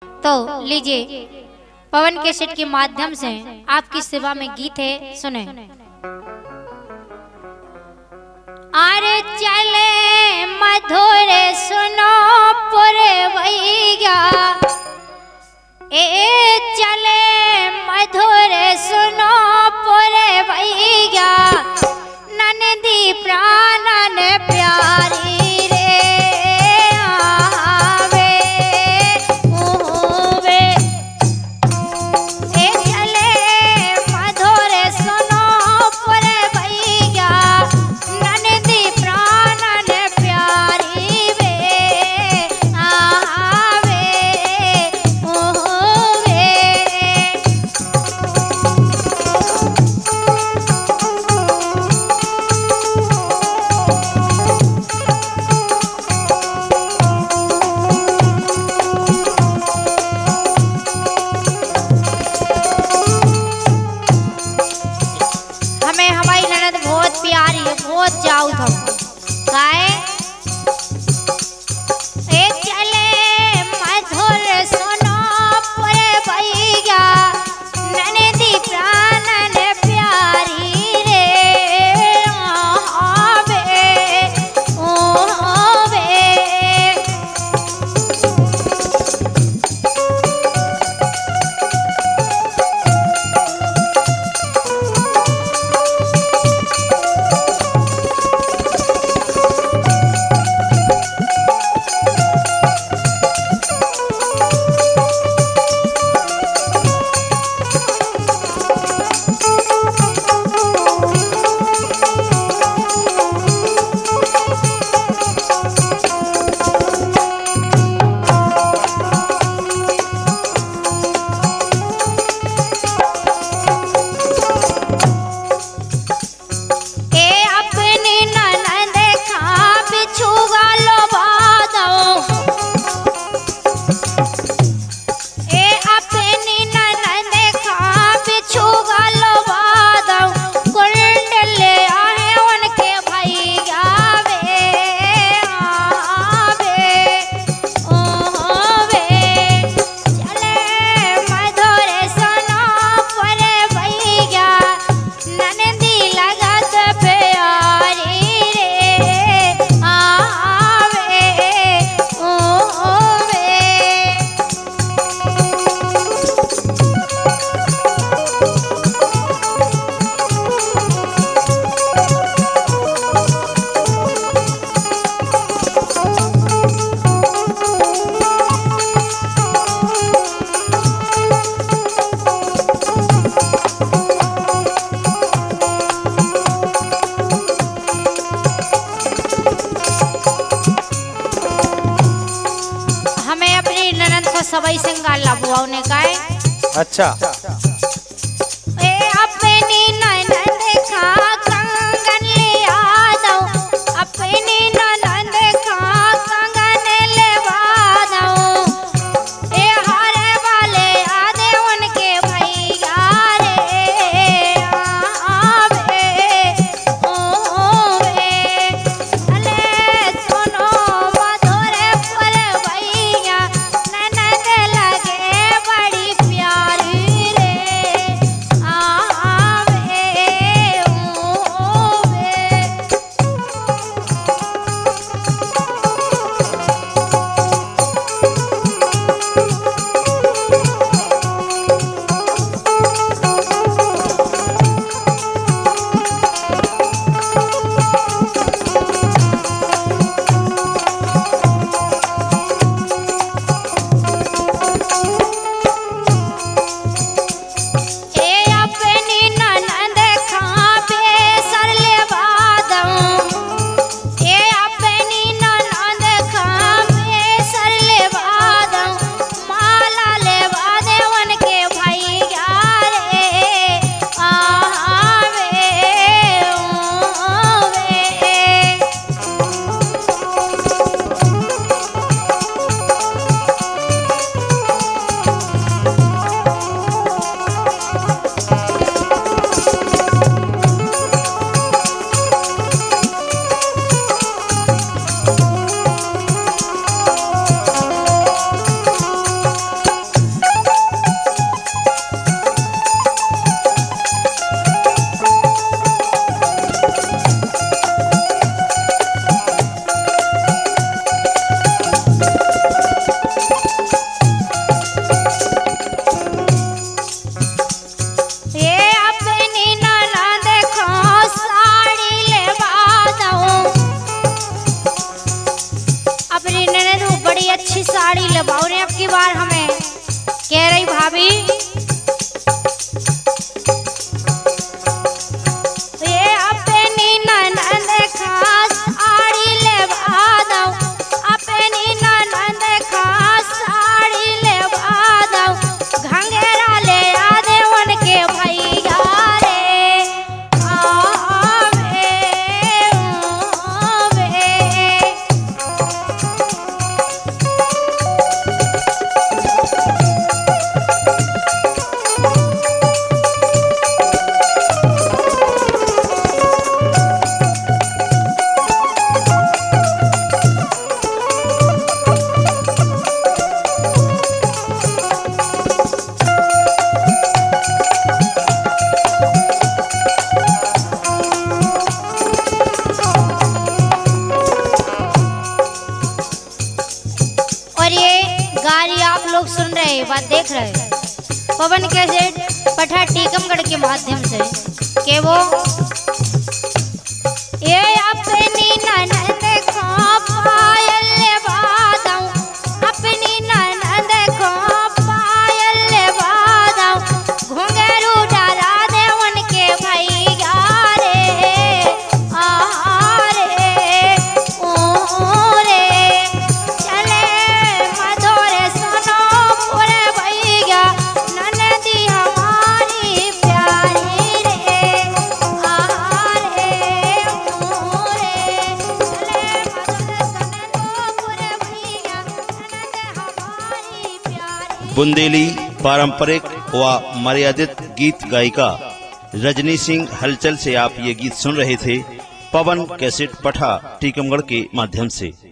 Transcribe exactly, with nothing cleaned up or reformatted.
तो लीजिए पवन कैसेट के माध्यम से आपकी सेवा में गीत है, सुने। अरे चले मधुर सुनो पुरवैया, ए चले मधुर सुनो पुरवैया, ननदी प्राणन प्यारी जाऊ था गाए ए चले मधुर सुनो पुरवैया, ननदी प्राणन प्यारी रे आवे ओवे। सबई सिंगार लाबुआ ने काए। अच्छा ए अपनी ननद खा कंगन ले आ दो, अपनी ननद खा कंगन ले आ दो, ए हारे वाले आदे उनके भैया रे आवे ओवे। अले सुनो मधुर पुरवैया, ननद लगे बड़ी प्यारी साड़ी ले बाऊ ने अब की बार हमें कह रही भाभी ये अपनी ननद खास साड़ी ले बादौ अपनी ननद खास साड़ी ले बादौ घंघेरा ले आदे उनके भैया रे आवे आवे। और ये गाड़ी आप लोग सुन रहे बात देख रहे पवन कैसेट पठा टीकमगढ़ के माध्यम से के वो ये अपनी ननद को पायल ले बादौ अपनी ननद को पायल ले बादौ घुंघरू डाला दे उनके भैया रे आ रे ओ रे चले मधुर सुनो पूरे भैया ननदी हमारी प्यारी रे आ रे ओ रे चले मधुर सुनो पूरे भैया ननद हमारी प्यारी। बुंदेली पारंपरिक व मर्यादित गीत गायिका रजनी सिंह हलचल से आप ये गीत सुन रहे थे पवन कैसेट पठा टीकमगढ़ के माध्यम से।